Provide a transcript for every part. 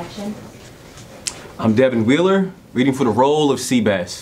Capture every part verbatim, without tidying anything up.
Action. I'm Devin Wheeler, reading for the role of Seabass.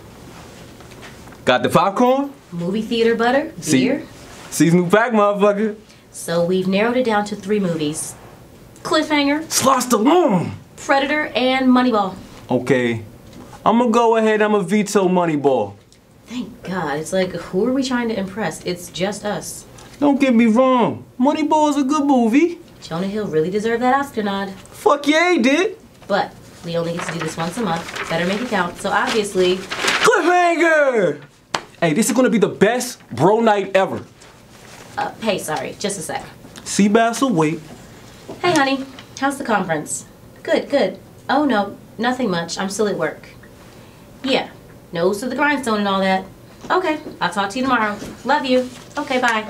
Got the popcorn? Movie theater butter, beer. See, seasonal pack, motherfucker. So we've narrowed it down to three movies. Cliffhanger, Sloth Stallone. Predator, and Moneyball. Okay, I'm gonna go ahead, I'm gonna veto Moneyball. Thank God. It's like, who are we trying to impress? It's just us. Don't get me wrong, Moneyball is a good movie. Jonah Hill really deserved that Oscar nod. Fuck yeah, he did. But we only get to do this once a month. Better make it count. So obviously... Cliffhanger! Hey, this is gonna be the best bro night ever. Uh, hey, sorry. Just a sec. Seabass will wait. Hey, honey. How's the conference? Good, good. Oh, no. Nothing much. I'm still at work. Yeah. Nose to the grindstone and all that. Okay. I'll talk to you tomorrow. Love you. Okay, bye.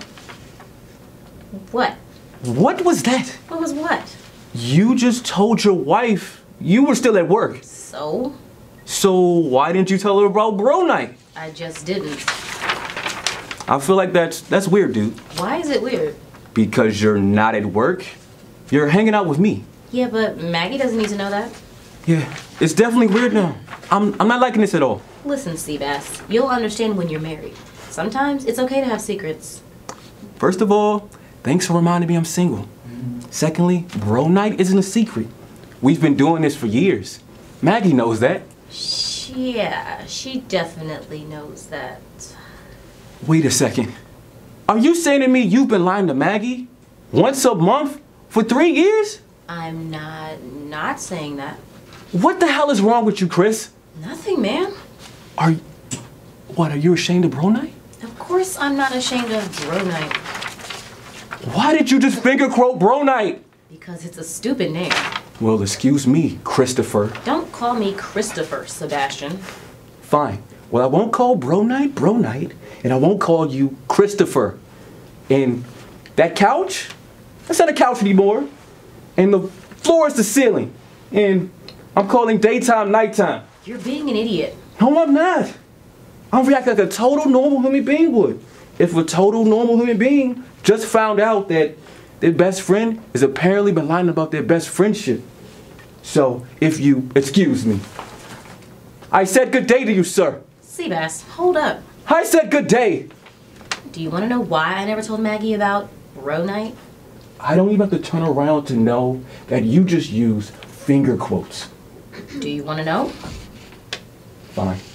What? What was that? What was what? You just told your wife you were still at work. So? So why didn't you tell her about bro night? I just didn't. I feel like that's that's weird, dude. Why is it weird? Because you're not at work. You're hanging out with me. Yeah, but Maggie doesn't need to know that. Yeah, it's definitely weird now. I'm I'm not liking this at all. Listen, Seabass, you'll understand when you're married. Sometimes it's okay to have secrets. First of all, thanks for reminding me I'm single. Secondly, bro night isn't a secret. We've been doing this for years. Maggie knows that. Yeah, she definitely knows that. Wait a second. Are you saying to me you've been lying to Maggie once a month for three years? I'm not not saying that. What the hell is wrong with you, Chris? Nothing, man. Are you, what, are you ashamed of bro night? Of course I'm not ashamed of bro night. Why did you just finger quote bro night? Because it's a stupid name. Well, excuse me, Christopher. Don't call me Christopher, Sebastian. Fine. Well, I won't call bro night bro night, and I won't call you Christopher. And that couch, that's not a couch anymore. And the floor is the ceiling. And I'm calling daytime nighttime. You're being an idiot. No, I'm not. I'm reacting like a total normal human being would. If a total normal human being just found out that their best friend has apparently been lying about their best friendship. So, if you excuse me. I said good day to you, sir. Seabass, hold up. I said good day. Do you want to know why I never told Maggie about bro night? I don't even have to turn around to know that you just used finger quotes. Do you want to know? Fine.